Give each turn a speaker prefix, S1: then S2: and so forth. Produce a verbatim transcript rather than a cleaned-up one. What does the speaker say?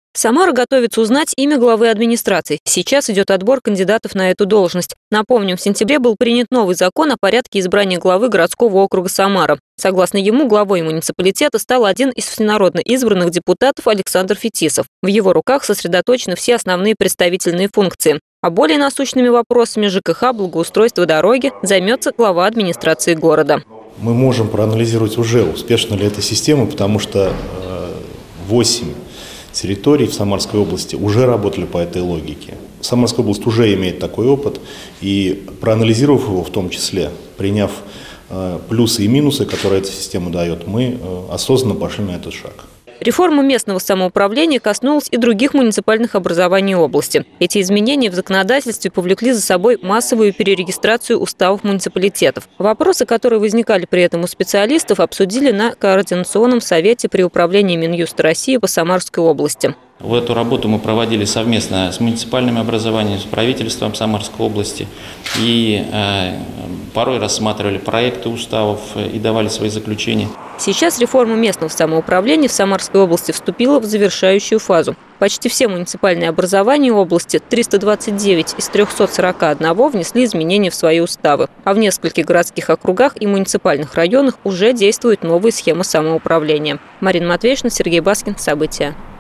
S1: Самара готовится узнать имя главы администрации. Сейчас идет отбор кандидатов на эту должность. Напомним, в сентябре был принят новый закон о порядке избрания главы городского округа Самара. Согласно ему, главой муниципалитета стал один из всенародно избранных депутатов Александр Фетисов. В его руках сосредоточены все основные представительные функции. А более насущными вопросами ЖКХ, благоустройства, дороги займется глава администрации города.
S2: Мы можем проанализировать уже, успешна ли эта система, потому что восемь территорий в Самарской области уже работали по этой логике. Самарская область уже имеет такой опыт, и проанализировав его в том числе, приняв э, плюсы и минусы, которые эта система дает, мы э, осознанно пошли на этот шаг.
S1: Реформа местного самоуправления коснулась и других муниципальных образований области. Эти изменения в законодательстве повлекли за собой массовую перерегистрацию уставов муниципалитетов. Вопросы, которые возникали при этом у специалистов, обсудили на Координационном совете при управлении Минюста России по Самарской области.
S3: В эту работу мы проводили совместно с муниципальными образованиями, с правительством Самарской области и э, порой рассматривали проекты уставов и давали свои заключения.
S1: Сейчас реформа местного самоуправления в Самарской области вступила в завершающую фазу. Почти все муниципальные образования области, триста двадцать девять из трёхсот сорока одного, внесли изменения в свои уставы. А в нескольких городских округах и муниципальных районах уже действует новая схема самоуправления. Марина Матвеевна, Сергей Баскин. События.